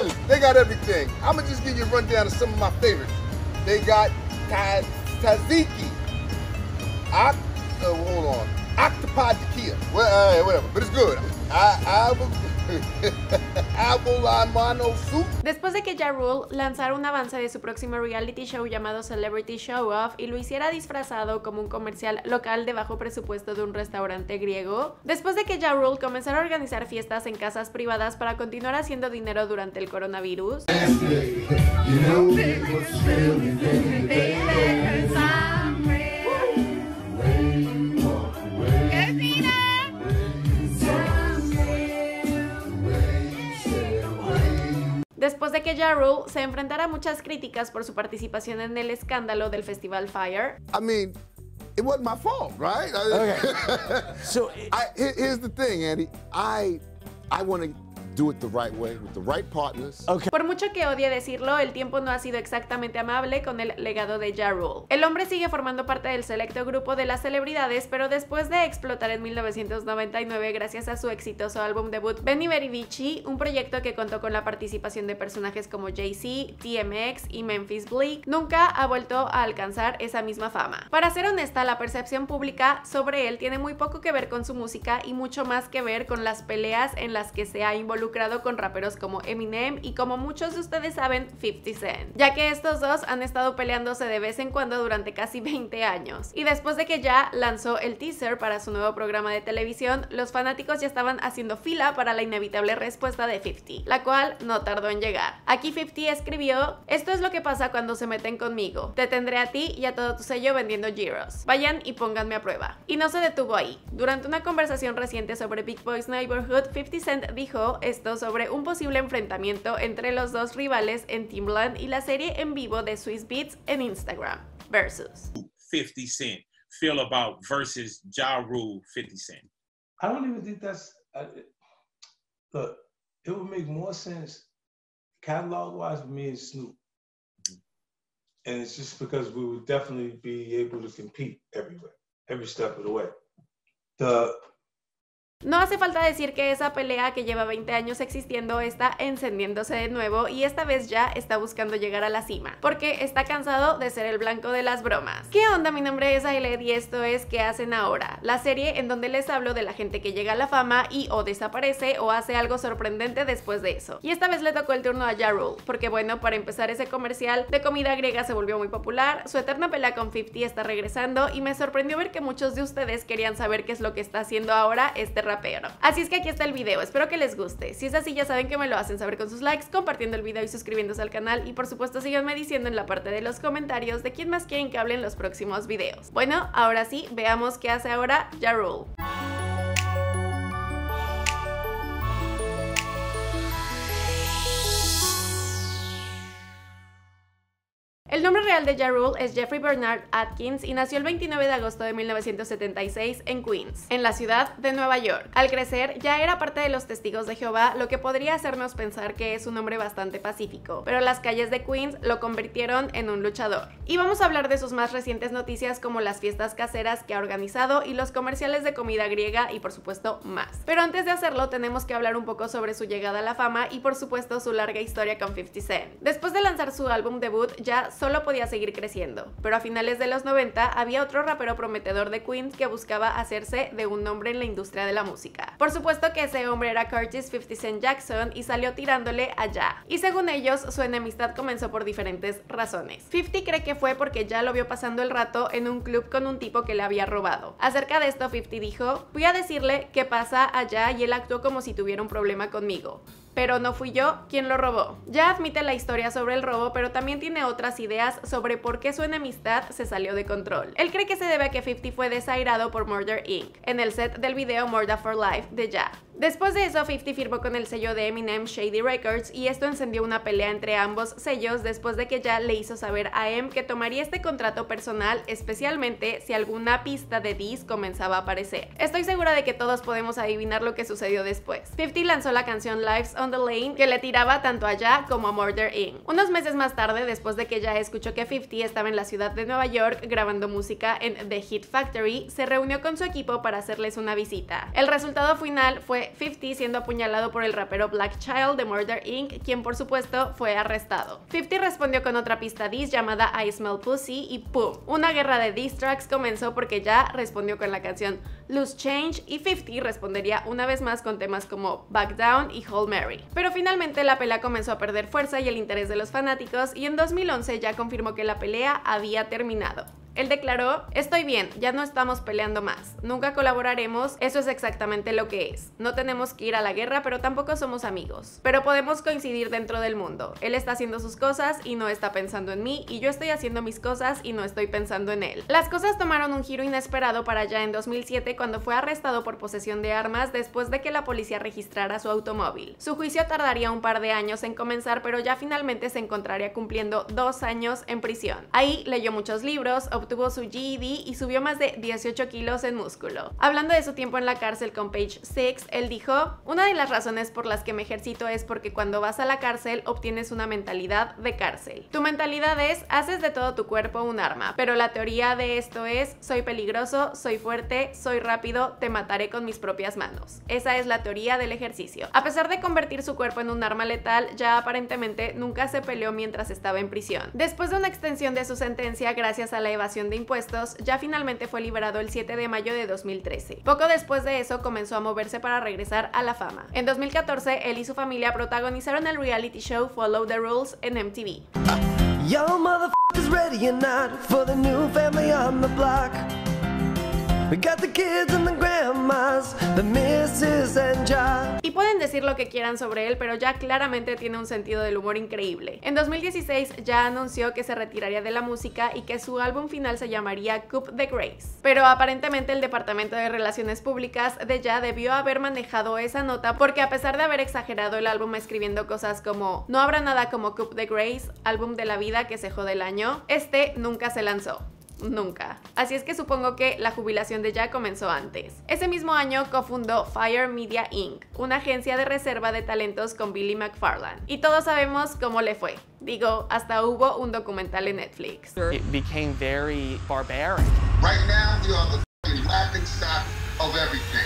Listen, they got everything. I'm gonna just give you a rundown of some of my favorites. They got Tzatziki. Hold on. Octopod tequila. Well, whatever, but it's good. Abolamano soup. Después de que Ja Rule lanzara un avance de su próximo reality show llamado Celebrity Show Off y lo hiciera disfrazado como un comercial local de bajo presupuesto de un restaurante griego, después de que Ja Rule comenzara a organizar fiestas en casas privadas para continuar haciendo dinero durante el coronavirus, después de que Ja Rule se enfrentara a muchas críticas por su participación en el escándalo del festival Fire. I mean, it wasn't my fault, right? Okay. So here's the thing, Andy. I want to do it the right way with the right partners. Okay. Por mucho que odie decirlo, el tiempo no ha sido exactamente amable con el legado de Ja Rule. El hombre sigue formando parte del selecto grupo de las celebridades, pero después de explotar en 1999 gracias a su exitoso álbum debut Benny Very Beachy, un proyecto que contó con la participación de personajes como Jay-Z, DMX y Memphis Bleek, nunca ha vuelto a alcanzar esa misma fama. Para ser honesta, la percepción pública sobre él tiene muy poco que ver con su música y mucho más que ver con las peleas en las que se ha involucrado con raperos como Eminem y, como muchos de ustedes saben, 50 Cent, ya que estos dos han estado peleándose de vez en cuando durante casi 20 años. Y después de que ya lanzó el teaser para su nuevo programa de televisión, los fanáticos ya estaban haciendo fila para la inevitable respuesta de 50, la cual no tardó en llegar. Aquí 50 escribió: "Esto es lo que pasa cuando se meten conmigo. Te tendré a ti y a todo tu sello vendiendo gyros. Vayan y pónganme a prueba". Y no se detuvo ahí. Durante una conversación reciente sobre Big Boy's Neighborhood, 50 Cent dijo esto sobre un posible enfrentamiento entre los dos rivales en Timbaland y la serie en vivo de Swizz Beatz en Instagram, Versus. 50 Cent feel about versus Ja Rule 50 Cent? I don't even think that's look, it would make more sense catalog wise for me and Snoop. And it's just because we would definitely be able to compete everywhere, every step of the way. No hace falta decir que esa pelea que lleva 20 años existiendo está encendiéndose de nuevo y esta vez ya está buscando llegar a la cima, porque está cansado de ser el blanco de las bromas. ¿Qué onda? Mi nombre es Ailed y esto es ¿Qué hacen ahora?, la serie en donde les hablo de la gente que llega a la fama y o desaparece o hace algo sorprendente después de eso. Y esta vez le tocó el turno a Ja Rule, porque bueno, para empezar, ese comercial de comida griega se volvió muy popular, su eterna pelea con 50 está regresando y me sorprendió ver que muchos de ustedes querían saber qué es lo que está haciendo ahora este rapero. Así es que aquí está el video, espero que les guste. Si es así, ya saben que me lo hacen saber con sus likes, compartiendo el video y suscribiéndose al canal, y por supuesto síganme diciendo en la parte de los comentarios de quién más quieren que hable en los próximos videos. Bueno, ahora sí, veamos qué hace ahora Ja Rule. El nombre real de Ja Rule es Jeffrey Bernard Atkins y nació el 29 de agosto de 1976 en Queens, en la ciudad de Nueva York. Al crecer, ya era parte de los Testigos de Jehová, lo que podría hacernos pensar que es un hombre bastante pacífico, pero las calles de Queens lo convirtieron en un luchador. Y vamos a hablar de sus más recientes noticias, como las fiestas caseras que ha organizado y los comerciales de comida griega y por supuesto más. Pero antes de hacerlo, tenemos que hablar un poco sobre su llegada a la fama y por supuesto su larga historia con 50 Cent. Después de lanzar su álbum debut, ya solo podía seguir creciendo, pero a finales de los 90 había otro rapero prometedor de Queens que buscaba hacerse de un nombre en la industria de la música. Por supuesto que ese hombre era Curtis 50 Cent Jackson y salió tirándole a Ja. Y según ellos, su enemistad comenzó por diferentes razones. 50 cree que fue porque Ja lo vio pasando el rato en un club con un tipo que le había robado. Acerca de esto, 50 dijo: "Fui a decirle qué pasa a Ja y él actuó como si tuviera un problema conmigo. Pero no fui yo quien lo robó". Ya admite la historia sobre el robo, pero también tiene otras ideas sobre por qué su enemistad se salió de control. Él cree que se debe a que 50 fue desairado por Murder Inc. en el set del video Murder for Life de Ja. Después de eso, 50 firmó con el sello de Eminem, Shady Records, y esto encendió una pelea entre ambos sellos después de que Ja le hizo saber a M que tomaría este contrato personal, especialmente si alguna pista de diss comenzaba a aparecer. Estoy segura de que todos podemos adivinar lo que sucedió después. 50 lanzó la canción Lives on the Lane, que le tiraba tanto a Ja como a Murder Inc. Unos meses más tarde, después de que Ja escuchó que 50 estaba en la ciudad de Nueva York grabando música en The Hit Factory, se reunió con su equipo para hacerles una visita. El resultado final fue 2014, 50 siendo apuñalado por el rapero Black Child de Murder Inc., quien por supuesto fue arrestado. 50 respondió con otra pista diss llamada I Smell Pussy y ¡pum! Una guerra de diss tracks comenzó porque ya respondió con la canción Loose Change y 50 respondería una vez más con temas como Back Down y Hail Mary. Pero finalmente la pelea comenzó a perder fuerza y el interés de los fanáticos y en 2011 ya confirmó que la pelea había terminado. Él declaró: estoy bien, ya no estamos peleando más, nunca colaboraremos, eso es exactamente lo que es. No tenemos que ir a la guerra, pero tampoco somos amigos. Pero podemos coincidir dentro del mundo. Él está haciendo sus cosas y no está pensando en mí, y yo estoy haciendo mis cosas y no estoy pensando en él. Las cosas tomaron un giro inesperado para allá en 2007 cuando fue arrestado por posesión de armas después de que la policía registrara su automóvil. Su juicio tardaría un par de años en comenzar, pero ya finalmente se encontraría cumpliendo 2 años en prisión. Ahí leyó muchos libros, obtuvo su GED y subió más de 18 kilos en músculo. Hablando de su tiempo en la cárcel con Page Six, él dijo: una de las razones por las que me ejercito es porque cuando vas a la cárcel obtienes una mentalidad de cárcel. Tu mentalidad es: haces de todo tu cuerpo un arma, pero la teoría de esto es: soy peligroso, soy fuerte, soy rápido, te mataré con mis propias manos. Esa es la teoría del ejercicio. A pesar de convertir su cuerpo en un arma letal, ya aparentemente nunca se peleó mientras estaba en prisión. Después de una extensión de su sentencia gracias a la evasión de impuestos, ya finalmente fue liberado el 7 de mayo de 2013. Poco después de eso comenzó a moverse para regresar a la fama. En 2014, él y su familia protagonizaron el reality show Follow the Rules en MTV. Y'all motherfuckers ready or not for the new family on the block? We got the kids and the grandmas, the missus and Ja. Y pueden decir lo que quieran sobre él, pero ya claramente tiene un sentido del humor increíble. En 2016 ya anunció que se retiraría de la música y que su álbum final se llamaría Coup de Grace. Pero aparentemente el Departamento de Relaciones Públicas de Ja debió haber manejado esa nota porque a pesar de haber exagerado el álbum escribiendo cosas como no habrá nada como Coup de Grace, álbum de la vida que se jode el año, este nunca se lanzó. Nunca. Así es que supongo que la jubilación de Ja comenzó antes. Ese mismo año cofundó Fire Media Inc., una agencia de reserva de talentos con Billy McFarland. Y todos sabemos cómo le fue. Digo, hasta hubo un documental en Netflix. It became very barbaric. Right now, we are the laughing stock of everything.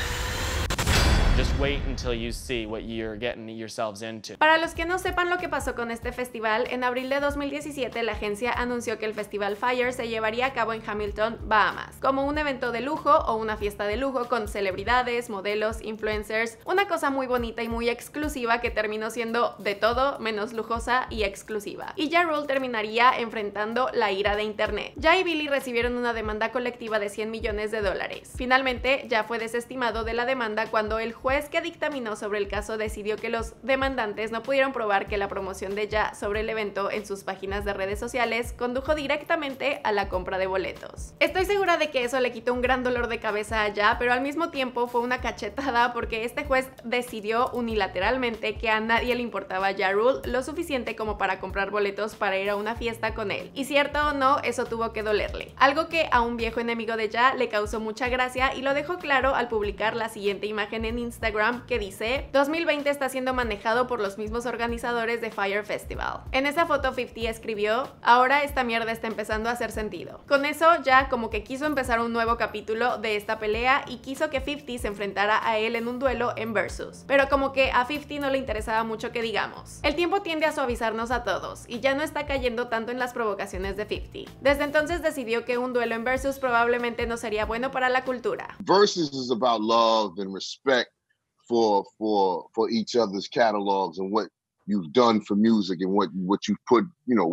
Just wait until you see what you're getting yourselves into. Para los que no sepan lo que pasó con este festival, en abril de 2017 la agencia anunció que el festival Fire se llevaría a cabo en Hamilton, Bahamas, como un evento de lujo o una fiesta de lujo con celebridades, modelos, influencers, una cosa muy bonita y muy exclusiva que terminó siendo de todo menos lujosa y exclusiva. Y Ja Rule terminaría enfrentando la ira de internet. Ja y Billy recibieron una demanda colectiva de $100 millones. Finalmente, Ja fue desestimado de la demanda cuando el juez que dictaminó sobre el caso decidió que los demandantes no pudieron probar que la promoción de Ja sobre el evento en sus páginas de redes sociales condujo directamente a la compra de boletos. Estoy segura de que eso le quitó un gran dolor de cabeza a Ja, pero al mismo tiempo fue una cachetada porque este juez decidió unilateralmente que a nadie le importaba Ja Rule lo suficiente como para comprar boletos para ir a una fiesta con él. Y cierto o no, eso tuvo que dolerle. Algo que a un viejo enemigo de Ja le causó mucha gracia y lo dejó claro al publicar la siguiente imagen en Instagram que dice: 2020 está siendo manejado por los mismos organizadores de Fire Festival. En esa foto 50 escribió: ahora esta mierda está empezando a hacer sentido. Con eso ya como que quiso empezar un nuevo capítulo de esta pelea y quiso que 50 se enfrentara a él en un duelo en Versus. Pero como que a 50 no le interesaba mucho que digamos. El tiempo tiende a suavizarnos a todos y ya no está cayendo tanto en las provocaciones de 50. Desde entonces decidió que un duelo en Versus probablemente no sería bueno para la cultura. Versus is about love and respect for each other's catalogs and what you've done for music and what you've put,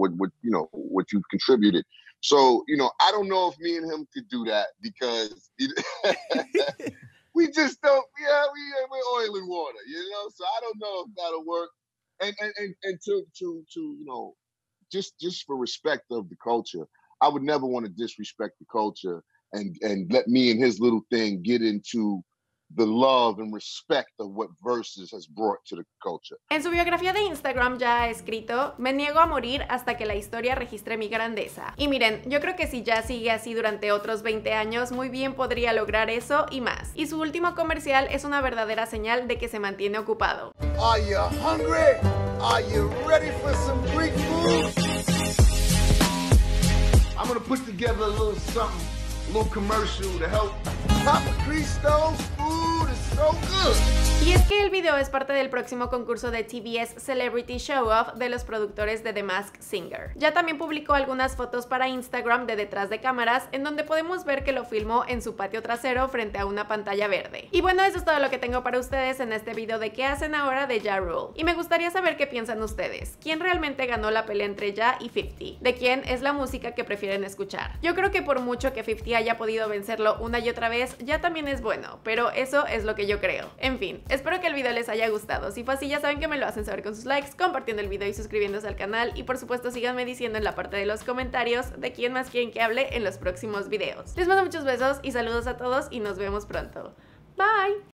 what you've contributed. So, I don't know if me and him could do that because we just don't, we're oil and water, so I don't know if that'll work. And to just for respect of the culture, I would never want to disrespect the culture and let me and his little thing get into the love and respect of what Versus has brought to the culture. En su biografía de Instagram ya ha escrito: me niego a morir hasta que la historia registre mi grandeza. Y miren, yo creo que si ya sigue así durante otros 20 años, muy bien podría lograr eso y más. Y su último comercial es una verdadera señal de que se mantiene ocupado. Are you hungry? Are you ready for some Greek food? I'm gonna put together a little something, a little commercial to help Papa Christo's food is So good. Y es que el video es parte del próximo concurso de TBS Celebrity Show Off de los productores de The Masked Singer. Ya también publicó algunas fotos para Instagram de detrás de cámaras, en donde podemos ver que lo filmó en su patio trasero frente a una pantalla verde. Y bueno, eso es todo lo que tengo para ustedes en este video de qué hacen ahora de Ja Rule. Y me gustaría saber qué piensan ustedes. ¿Quién realmente ganó la pelea entre Ja y 50? ¿De quién es la música que prefieren escuchar? Yo creo que por mucho que 50 haya podido vencerlo una y otra vez, Ja también es bueno, pero eso es lo que yo creo. En fin, espero que el video les haya gustado. Si fue así, ya saben que me lo hacen saber con sus likes, compartiendo el video y suscribiéndose al canal. Y por supuesto, síganme diciendo en la parte de los comentarios de quién más quieren que hable en los próximos videos. Les mando muchos besos y saludos a todos y nos vemos pronto. Bye.